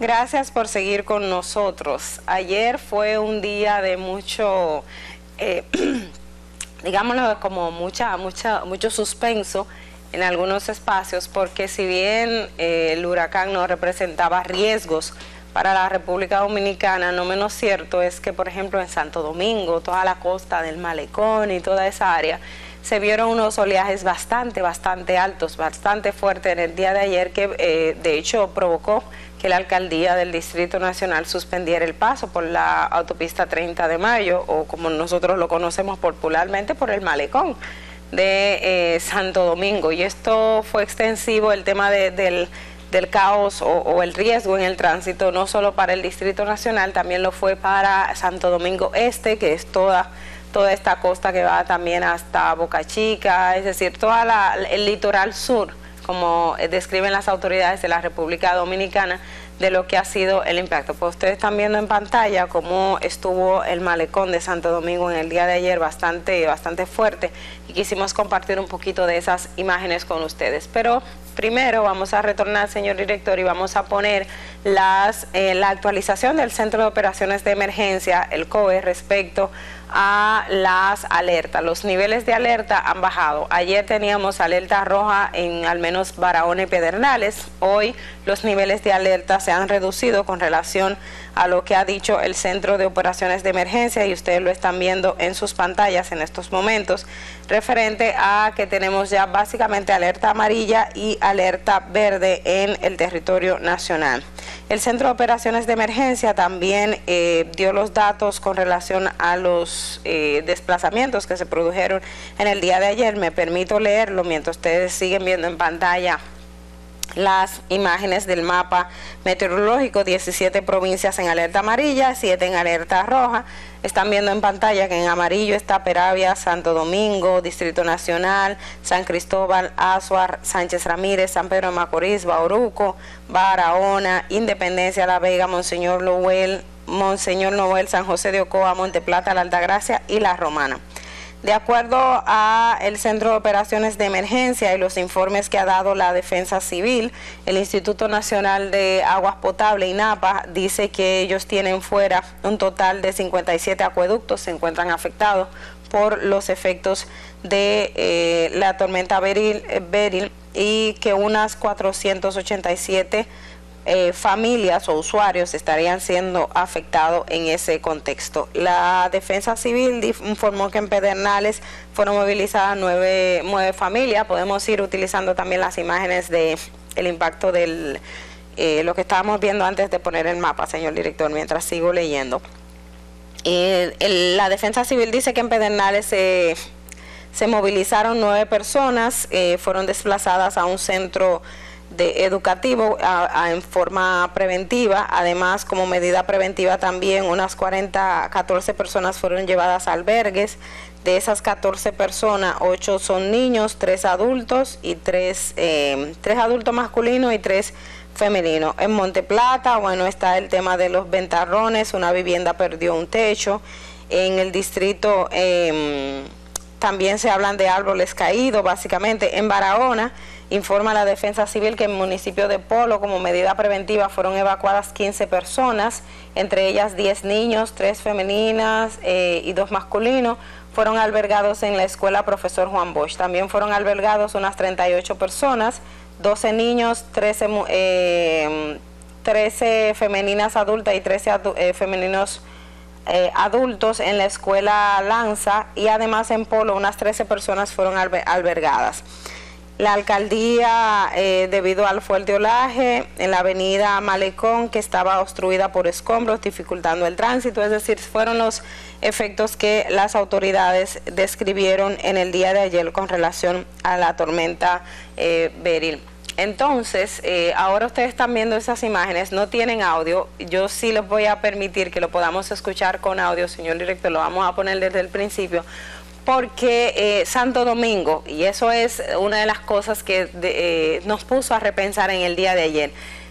Gracias por seguir con nosotros. Ayer fue un día de mucho, digámoslo, como mucho suspenso en algunos espacios, porque si bien el huracán no representaba riesgos para la República Dominicana, no menos cierto es que, por ejemplo, en Santo Domingo, toda la costa del Malecón y toda esa área, se vieron unos oleajes bastante altos, bastante fuertes en el día de ayer, que de hecho provocó que la alcaldía del Distrito Nacional suspendiera el paso por la autopista 30 de Mayo, o como nosotros lo conocemos popularmente, por el Malecón de Santo Domingo. Y esto fue extensivo, el tema del caos o el riesgo en el tránsito, no solo para el Distrito Nacional, también lo fue para Santo Domingo Este, que es toda esta costa que va también hasta Boca Chica, es decir, el litoral sur, como describen las autoridades de la República Dominicana, de lo que ha sido el impacto. Pues ustedes están viendo en pantalla cómo estuvo el Malecón de Santo Domingo en el día de ayer, bastante fuerte, y quisimos compartir un poquito de esas imágenes con ustedes. Pero primero vamos a retornar, señor director, y vamos a poner la actualización del Centro de Operaciones de Emergencia, el COE, respecto a las alertas. Los niveles de alerta han bajado. Ayer teníamos alerta roja en al menos Barahona y Pedernales. Hoy los niveles de alerta se han reducido con relación a lo que ha dicho el Centro de Operaciones de Emergencia, y ustedes lo están viendo en sus pantallas en estos momentos, referente a que tenemos ya básicamente alerta amarilla y alerta verde en el territorio nacional. El Centro de Operaciones de Emergencia también dio los datos con relación a los desplazamientos que se produjeron en el día de ayer. Me permito leerlo mientras ustedes siguen viendo en pantalla las imágenes del mapa meteorológico. 17 provincias en alerta amarilla, 7 en alerta roja. Están viendo en pantalla que en amarillo está Peravia, Santo Domingo, Distrito Nacional, San Cristóbal, Azuar, Sánchez Ramírez, San Pedro de Macorís, Bauruco, Barahona, Independencia, La Vega, Monseñor Noel, San José de Ocoa, Monte Plata, La Altagracia y La Romana. De acuerdo a el Centro de Operaciones de Emergencia y los informes que ha dado la Defensa Civil, el Instituto Nacional de Aguas Potable, INAPA, dice que ellos tienen fuera un total de 57 acueductos, se encuentran afectados por los efectos de la tormenta Beryl, y que unas 487 familias o usuarios estarían siendo afectados en ese contexto. La Defensa Civil informó que en Pedernales fueron movilizadas 9 familias. Podemos ir utilizando también las imágenes de el impacto de lo que estábamos viendo antes de poner el mapa, señor director, mientras sigo leyendo. La Defensa Civil dice que en Pedernales se movilizaron 9 personas, fueron desplazadas a un centro educativo en forma preventiva. Además, como medida preventiva también, unas 14 personas fueron llevadas a albergues. De esas 14 personas, 8 son niños, 3 adultos y 3 adultos masculinos y 3 femeninos. En Monte Plata, bueno, está el tema de los ventarrones, una vivienda perdió un techo. En el distrito también se hablan de árboles caídos, básicamente. En Barahona, informa la Defensa Civil que en el municipio de Polo, como medida preventiva, fueron evacuadas 15 personas, entre ellas 10 niños, 3 femeninas y 2 masculinos. Fueron albergados en la escuela Profesor Juan Bosch. También fueron albergados unas 38 personas, 12 niños, 13 femeninas adultas y 13 femeninos adultos en la escuela Lanza, y además en Polo unas 13 personas fueron albergadas. La alcaldía, debido al fuerte olaje en la avenida Malecón, que estaba obstruida por escombros, dificultando el tránsito, es decir, fueron los efectos que las autoridades describieron en el día de ayer con relación a la tormenta Beryl. Entonces, ahora ustedes están viendo esas imágenes, no tienen audio. Yo sí les voy a permitir que lo podamos escuchar con audio, señor director, lo vamos a poner desde el principio, porque Santo Domingo, y eso es una de las cosas que nos puso a repensar en el día de ayer,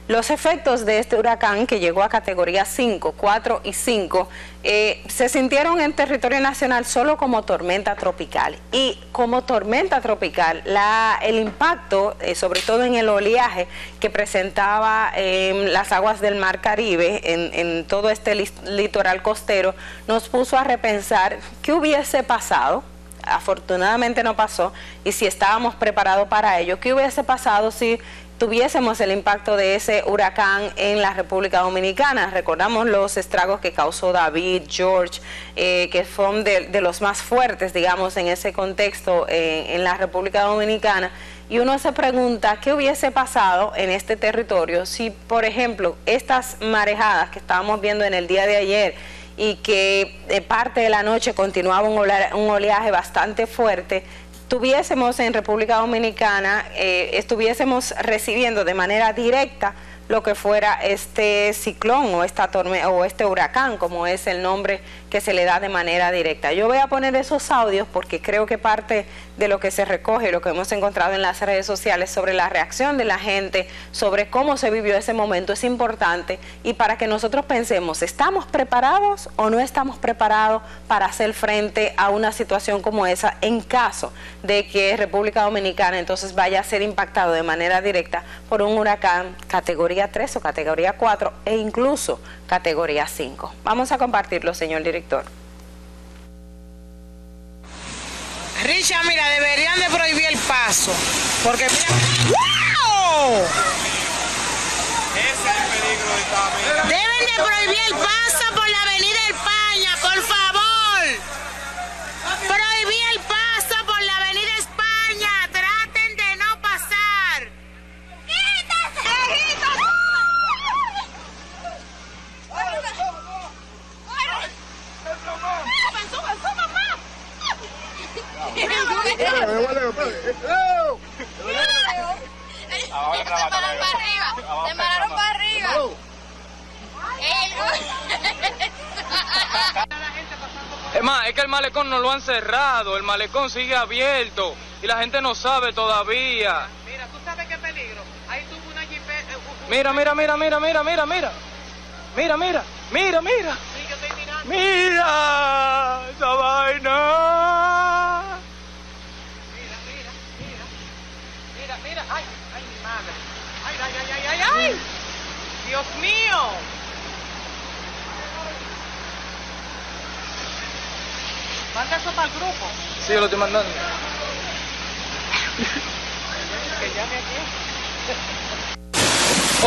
Los efectos de este huracán, que llegó a categoría 5, 4 y 5, se sintieron en territorio nacional solo como tormenta tropical. Y como tormenta tropical, el impacto, sobre todo en el oleaje que presentaba las aguas del Mar Caribe, en todo este litoral costero, nos puso a repensar qué hubiese pasado. Afortunadamente no pasó, y si estábamos preparados para ello, ¿qué hubiese pasado si tuviésemos el impacto de ese huracán en la República Dominicana? Recordamos los estragos que causó David, George, que son de los más fuertes, digamos, en ese contexto en la República Dominicana, y uno se pregunta qué hubiese pasado en este territorio si, por ejemplo, estas marejadas que estábamos viendo en el día de ayer y que parte de la noche continuaba un oleaje bastante fuerte, tuviésemos en República Dominicana, estuviésemos recibiendo de manera directa lo que fuera este ciclón o esta tormenta o este huracán, como es el nombre que se le da de manera directa. Yo voy a poner esos audios porque creo que parte de lo que se recoge, lo que hemos encontrado en las redes sociales sobre la reacción de la gente, sobre cómo se vivió ese momento, es importante, y para que nosotros pensemos, ¿estamos preparados o no estamos preparados para hacer frente a una situación como esa en caso de que República Dominicana entonces vaya a ser impactado de manera directa por un huracán categoría 3 o categoría 4 e incluso categoría 5? Vamos a compartirlo, señor director. Richard, mira, deberían de prohibir el paso, porque mira... ¡Wow! Ese es el peligro de esta avenida. Deben de prohibir el paso por la avenida España, por favor. Prohibir el paso por la avenida España. Traten de no pasar. ¡Quítate! Se pararon para arriba. Es más, es que el malecón no lo han cerrado, el malecón sigue abierto y la gente no sabe todavía. Mira, ¿tú sabes qué peligro? Ahí tuvo una jipeta. Mira. Sí, yo estoy mirando. Mira esa vaina. Mira. Ay, mi madre. Ay. Dios mío. Manda eso para el grupo. Sí, yo lo estoy mandando. Que llame aquí.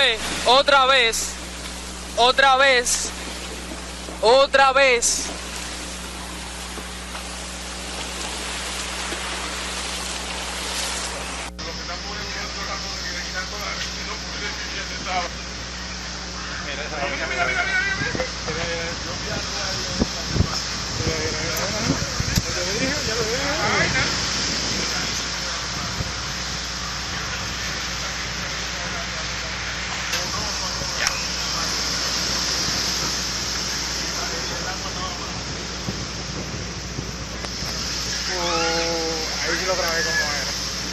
Otra vez. Ahí sí lo grabé como era.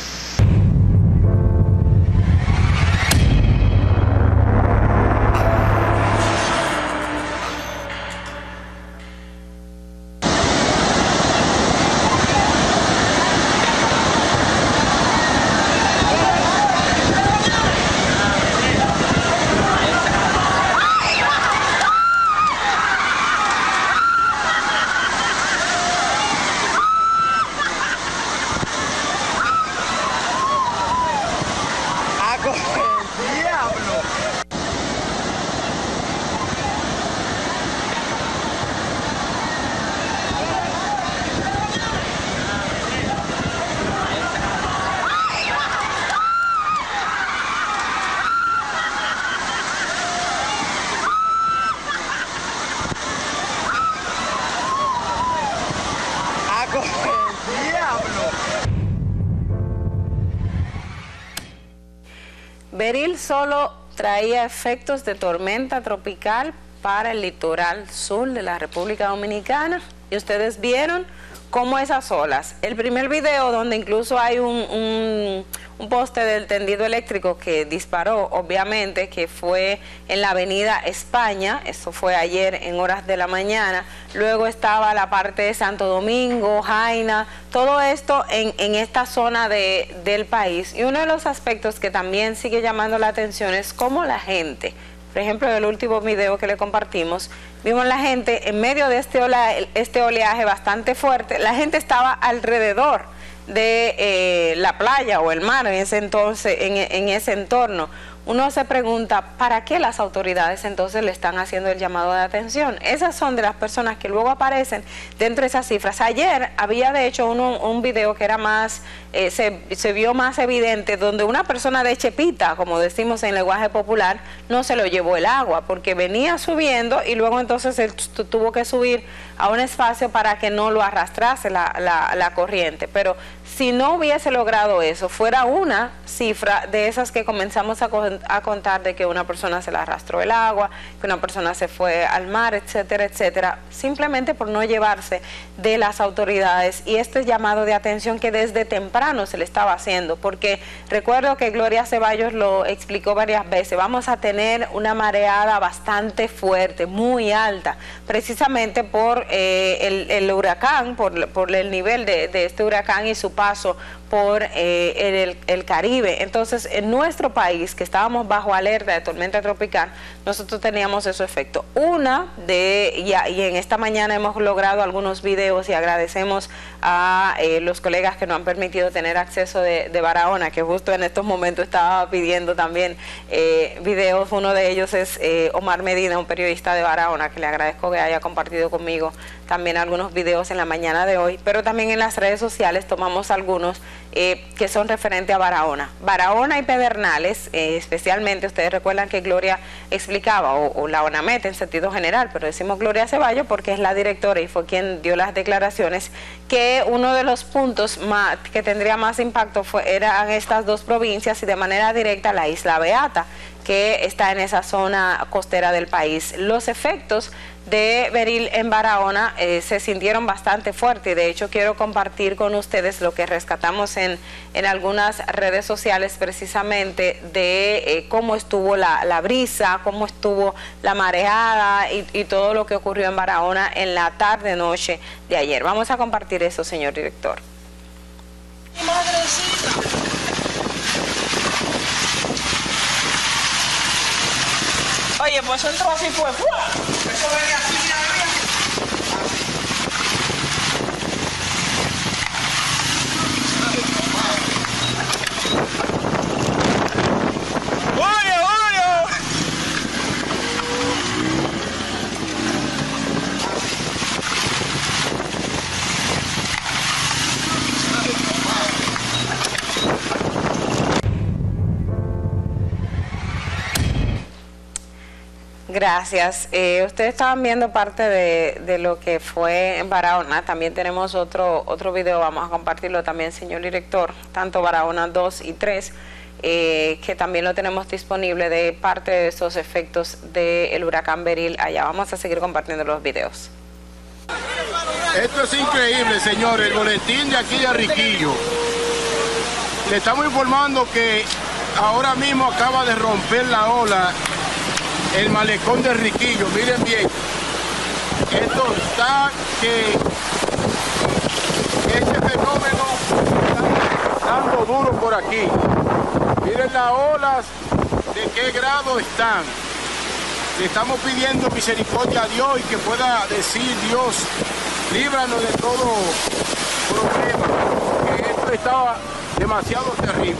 Beryl solo traía efectos de tormenta tropical para el litoral sur de la República Dominicana, y ustedes vieron como esas olas. El primer video, donde incluso hay un poste del tendido eléctrico que disparó, obviamente, que fue en la avenida España, eso fue ayer en horas de la mañana. Luego estaba la parte de Santo Domingo, Jaina, todo esto en esta zona del país. Y uno de los aspectos que también sigue llamando la atención es cómo la gente, por ejemplo, en el último video que le compartimos, vimos la gente en medio de este oleaje bastante fuerte. La gente estaba alrededor de la playa o el mar en ese entonces, en ese entorno. Uno se pregunta, ¿para qué las autoridades entonces le están haciendo el llamado de atención? Esas son de las personas que luego aparecen dentro de esas cifras. Ayer había de hecho un video que era más, se vio más evidente, donde una persona de chepita, como decimos en lenguaje popular, no se lo llevó el agua, porque venía subiendo y luego entonces él tuvo que subir a un espacio para que no lo arrastrase la corriente. Pero si no hubiese logrado eso, fuera una cifra de esas que comenzamos a contar, de que una persona se le arrastró el agua, que una persona se fue al mar, etcétera, etcétera, simplemente por no llevarse de las autoridades. Y este llamado de atención que desde temprano se le estaba haciendo, porque recuerdo que Gloria Ceballos lo explicó varias veces, vamos a tener una mareada bastante fuerte, muy alta, precisamente por el huracán, por el nivel de este huracán y su paso por el Caribe. Entonces, en nuestro país, que estábamos bajo alerta de tormenta tropical, nosotros teníamos ese efecto. Y en esta mañana hemos logrado algunos videos, y agradecemos a los colegas que nos han permitido tener acceso de Barahona, que justo en estos momentos estaba pidiendo también videos. Uno de ellos es Omar Medina, un periodista de Barahona, que le agradezco que haya compartido conmigo también algunos videos en la mañana de hoy, pero también en las redes sociales tomamos algunos que son referentes a Barahona. Barahona y Pedernales, especialmente, ustedes recuerdan que Gloria explicaba, o la ONAMET en sentido general, pero decimos Gloria Ceballos porque es la directora y fue quien dio las declaraciones, que uno de los puntos que tendría más impacto eran estas dos provincias, y de manera directa la Isla Beata, que está en esa zona costera del país. Los efectos de Beryl en Barahona se sintieron bastante fuertes, y de hecho quiero compartir con ustedes lo que rescatamos en algunas redes sociales, precisamente de cómo estuvo la brisa, cómo estuvo la mareada y todo lo que ocurrió en Barahona en la tarde-noche de ayer. Vamos a compartir eso, señor director. Oye, pues entró así, pues. Eso venía así, mira, Gracias. Ustedes estaban viendo parte de lo que fue en Barahona. También tenemos otro video, vamos a compartirlo también, señor director, tanto Barahona 2 y 3, que también lo tenemos disponible, de parte de esos efectos del huracán Beryl allá. Vamos a seguir compartiendo los videos. Esto es increíble, señores. El boletín de aquí de Riquillo. Le estamos informando que ahora mismo acaba de romper la ola el malecón de Riquillo. Miren bien, esto está que este fenómeno está dando duro por aquí. Miren las olas, de qué grado están. Le estamos pidiendo misericordia a Dios, y que pueda decir Dios, líbranos de todo problema, que esto estaba demasiado terrible.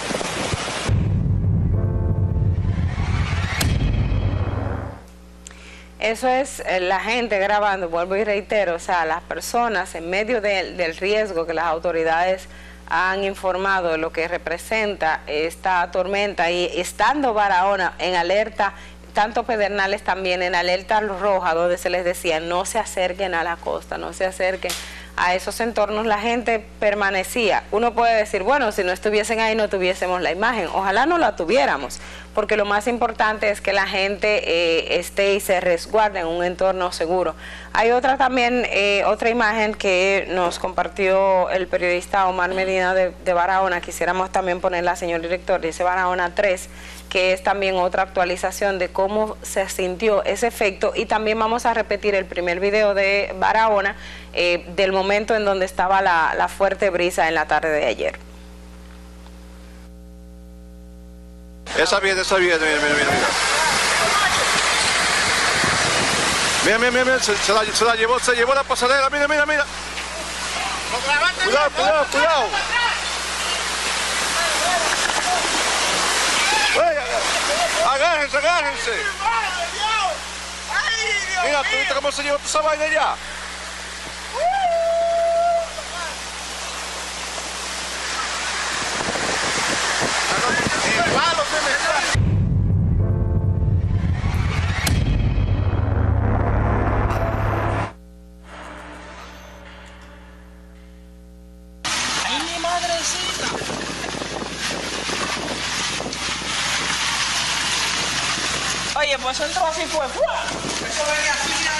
Eso es la gente grabando, vuelvo y reitero, o sea, las personas en medio del riesgo que las autoridades han informado de lo que representa esta tormenta, y estando Barahona en alerta, tanto Pedernales también en alerta roja, donde se les decía no se acerquen a la costa, no se acerquen a esos entornos, la gente permanecía. Uno puede decir, bueno, si no estuviesen ahí no tuviésemos la imagen, ojalá no la tuviéramos, porque lo más importante es que la gente esté y se resguarde en un entorno seguro. Hay otra también, otra imagen que nos compartió el periodista Omar Medina de Barahona, quisiéramos también ponerla, señor director, dice Barahona 3, que es también otra actualización de cómo se sintió ese efecto, y también vamos a repetir el primer video de Barahona del momento en donde estaba la fuerte brisa en la tarde de ayer. Esa viene, mira. Mira, se la llevó la pasarela, mira. Cuidado. Agárrense. Mira, ¿tú viste cómo se llevó esa vaina ya? ¡Ay, mi madrecita! Oye, pues entró así fue. Eso venía así, mira.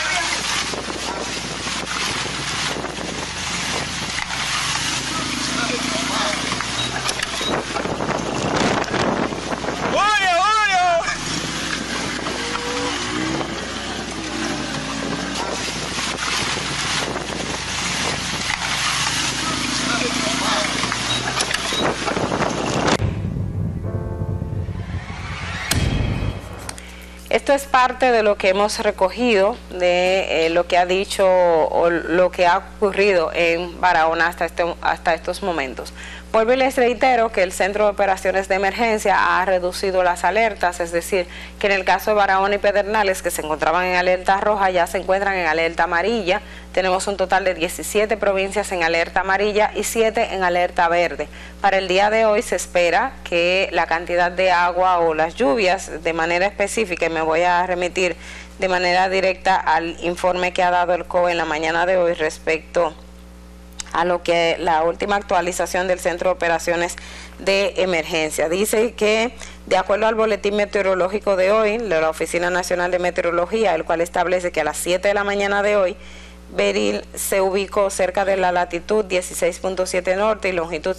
Esto es parte de lo que hemos recogido, de lo que ha dicho o lo que ha ocurrido en Barahona hasta estos momentos. Vuelvo y les reitero que el Centro de Operaciones de Emergencia ha reducido las alertas, es decir, que en el caso de Barahona y Pedernales, que se encontraban en alerta roja, ya se encuentran en alerta amarilla. Tenemos un total de 17 provincias en alerta amarilla y 7 en alerta verde. Para el día de hoy se espera que la cantidad de agua o las lluvias de manera específica, y me voy a remitir de manera directa al informe que ha dado el COE en la mañana de hoy respecto a lo que la última actualización del Centro de Operaciones de Emergencia. Dice que, de acuerdo al boletín meteorológico de hoy, de la Oficina Nacional de Meteorología, el cual establece que a las 7 de la mañana de hoy, Beril se ubicó cerca de la latitud 16.7 norte y longitud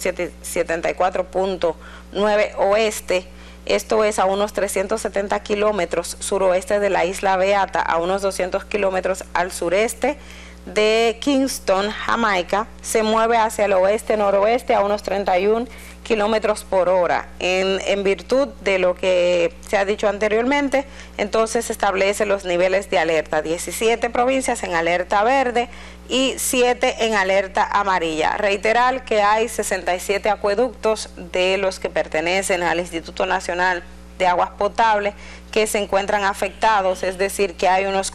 74.9 oeste. Esto es a unos 370 kilómetros suroeste de la isla Beata, a unos 200 kilómetros al sureste de Kingston, Jamaica. Se mueve hacia el oeste-noroeste a unos 31 kilómetros por hora. En virtud de lo que se ha dicho anteriormente, entonces se establece los niveles de alerta: 17 provincias en alerta verde y 7 en alerta amarilla. Reiterar que hay 67 acueductos de los que pertenecen al Instituto Nacional de Aguas Potables que se encuentran afectados, es decir, que hay unos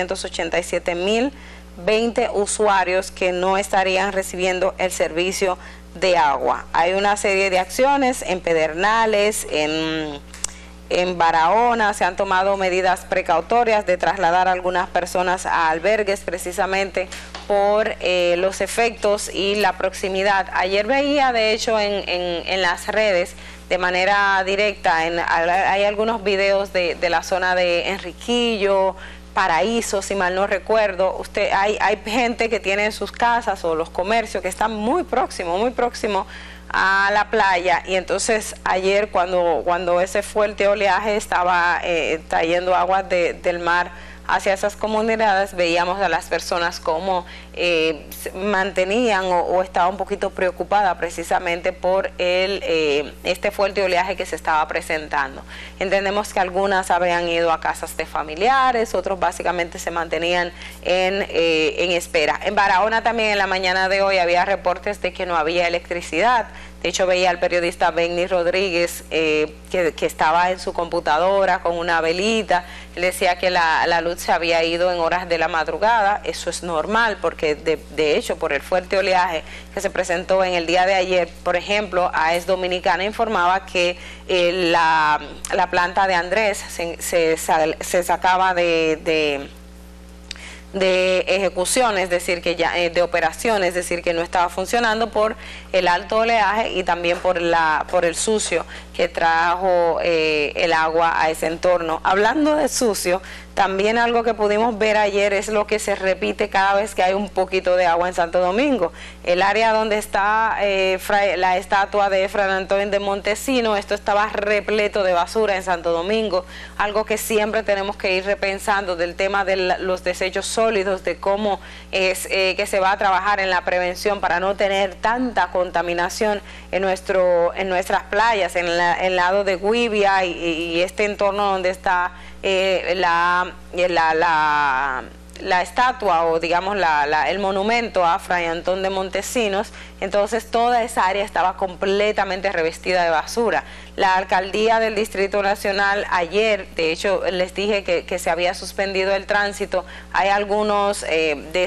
487.020 usuarios que no estarían recibiendo el servicio de agua. Hay una serie de acciones en Pedernales, en Barahona. Se han tomado medidas precautorias de trasladar a algunas personas a albergues precisamente por los efectos y la proximidad. Ayer veía, de hecho, en las redes de manera directa, hay algunos videos de la zona de Enriquillo, Paraíso, si mal no recuerdo. Hay gente que tiene sus casas o los comercios que están muy próximo a la playa, y entonces ayer cuando ese fuerte oleaje estaba trayendo aguas del mar hacia esas comunidades, veíamos a las personas como mantenían o estaban un poquito preocupadas precisamente por este fuerte oleaje que se estaba presentando. Entendemos que algunas habrían ido a casas de familiares, otros básicamente se mantenían en espera. En Barahona también en la mañana de hoy había reportes de que no había electricidad. De hecho, veía al periodista Benny Rodríguez que estaba en su computadora con una velita. Él decía que la luz se había ido en horas de la madrugada. Eso es normal porque de hecho por el fuerte oleaje que se presentó en el día de ayer, por ejemplo, AES Dominicana informaba que la planta de Andrés se sacaba de de ejecución, es decir, que ya de operación, es decir, que no estaba funcionando por el alto oleaje y también por el sucio que trajo el agua a ese entorno. Hablando de sucio, también algo que pudimos ver ayer es lo que se repite cada vez que hay un poquito de agua en Santo Domingo. El área donde está la estatua de Fray Antonio de Montesinos, esto estaba repleto de basura en Santo Domingo, algo que siempre tenemos que ir repensando del tema de los desechos sólidos, de cómo es que se va a trabajar en la prevención para no tener tanta contaminación en nuestras playas, en el lado de Guibia y este entorno donde está la estatua o digamos el monumento a Fray Antón de Montesinos. Entonces toda esa área estaba completamente revestida de basura. La alcaldía del Distrito Nacional ayer, de hecho les dije que se había suspendido el tránsito. Hay algunos de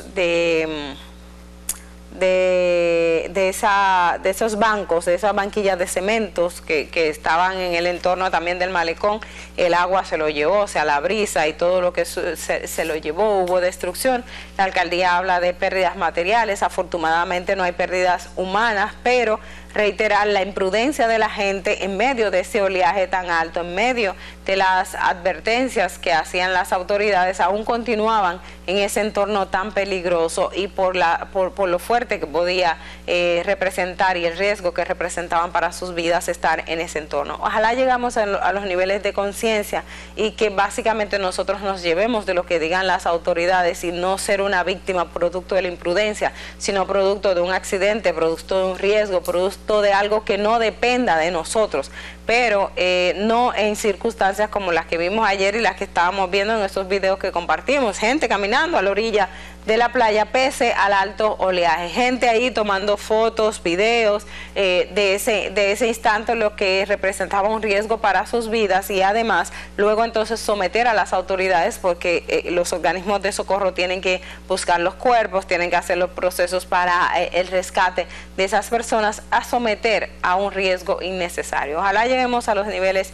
esos bancos, de esas banquillas de cementos que estaban en el entorno también del malecón. El agua se lo llevó, o sea, la brisa y todo lo que se lo llevó, hubo destrucción. La alcaldía habla de pérdidas materiales, afortunadamente no hay pérdidas humanas, pero reiterar la imprudencia de la gente en medio de ese oleaje tan alto, en medio de las advertencias que hacían las autoridades, aún continuaban en ese entorno tan peligroso y por lo fuerte que podía representar y el riesgo que representaban para sus vidas estar en ese entorno. Ojalá llegamos a los niveles de conciencia y que básicamente nosotros nos llevemos de lo que digan las autoridades y no ser una víctima producto de la imprudencia, sino producto de un accidente, producto de un riesgo, producto de algo que no dependa de nosotros, pero no en circunstancias como las que vimos ayer y las que estábamos viendo en esos videos que compartimos, gente caminando a la orilla de la playa pese al alto oleaje, gente ahí tomando fotos, videos de ese instante, lo que representaba un riesgo para sus vidas, y además luego entonces someter a las autoridades, porque los organismos de socorro tienen que buscar los cuerpos, tienen que hacer los procesos para el rescate de esas personas, a someter a un riesgo innecesario. Ojalá lleguemos a los niveles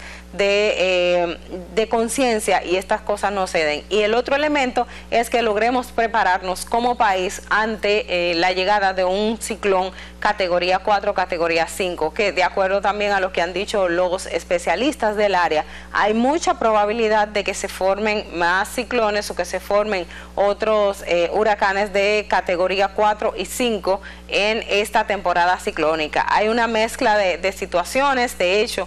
de conciencia y estas cosas no se den. Y el otro elemento es que logremos prepararnos como país ante la llegada de un ciclón categoría 4, categoría 5, que de acuerdo también a lo que han dicho los especialistas del área, hay mucha probabilidad de que se formen más ciclones o que se formen otros huracanes de categoría 4 y 5 en esta temporada ciclónica. Hay una mezcla de situaciones. De hecho,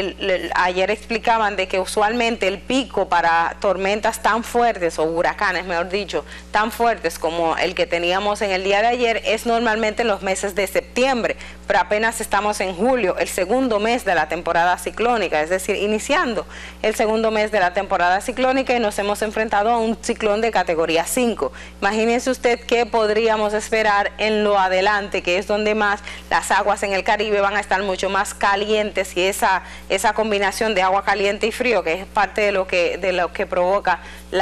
ayer explicaban de que usualmente el pico para tormentas tan fuertes, o huracanes mejor dicho, tan fuertes como el que teníamos en el día de ayer, es normalmente en los meses de septiembre, pero apenas estamos en julio, el segundo mes de la temporada ciclónica, es decir, iniciando el segundo mes de la temporada ciclónica, y nos hemos enfrentado a un ciclón de categoría 5. Imagínense usted qué podríamos esperar en lo adelante, que es donde más las aguas en el Caribe van a estar mucho más calientes, y esa combinación de agua caliente y frío, que es parte de lo que provoca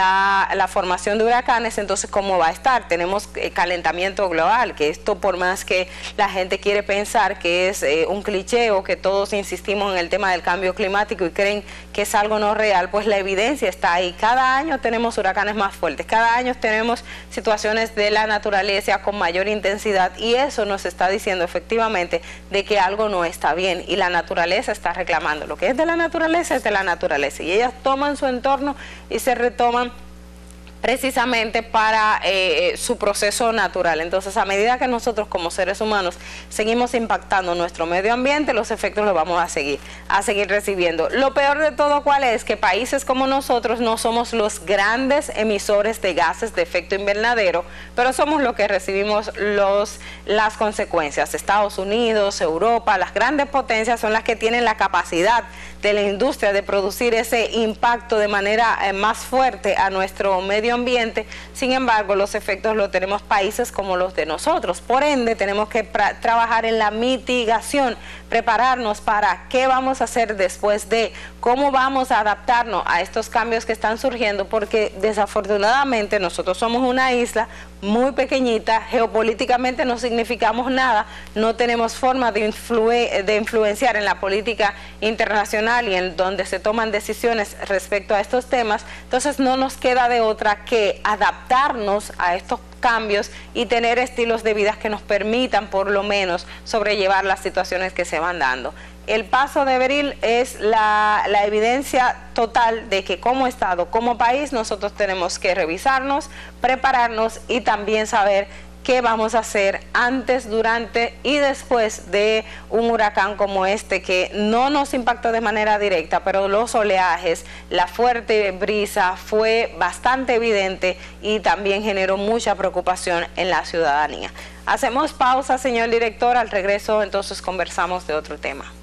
la formación de huracanes. Entonces, ¿cómo va a estar? Tenemos calentamiento global, que esto, por más que la gente quiere pensar que es un cliché, o que todos insistimos en el tema del cambio climático y creen que es algo no real, pues la evidencia está ahí. Cada año tenemos huracanes más fuertes, cada año tenemos situaciones de la naturaleza con mayor intensidad, y eso nos está diciendo efectivamente de que algo no está bien, y la naturaleza está reclamando. Lo que es de la naturaleza es de la naturaleza, y ellas toman su entorno y se retoman precisamente para su proceso natural. Entonces, a medida que nosotros como seres humanos seguimos impactando nuestro medio ambiente, los efectos los vamos a seguir recibiendo. Lo peor de todo, ¿cuál es? Que países como nosotros no somos los grandes emisores de gases de efecto invernadero, pero somos los que recibimos las consecuencias. Estados Unidos, Europa, las grandes potencias son las que tienen la capacidad de la industria de producir ese impacto de manera más fuerte a nuestro medio ambiente. Sin embargo, los efectos los tenemos países como los de nosotros. Por ende, tenemos que trabajar en la mitigación, prepararnos para qué vamos a hacer después de, cómo vamos a adaptarnos a estos cambios que están surgiendo, porque desafortunadamente nosotros somos una isla muy pequeñita, geopolíticamente no significamos nada, no tenemos forma de influenciar en la política internacional y en donde se toman decisiones respecto a estos temas. Entonces no nos queda de otra que adaptarnos a estos cambios y tener estilos de vida que nos permitan por lo menos sobrellevar las situaciones que se van dando. El paso de Beril es la evidencia total de que como Estado, como país, nosotros tenemos que revisarnos, prepararnos y también saber qué vamos a hacer antes, durante y después de un huracán como este, que no nos impactó de manera directa, pero los oleajes, la fuerte brisa fue bastante evidente y también generó mucha preocupación en la ciudadanía. Hacemos pausa, señor director. Al regreso entonces conversamos de otro tema.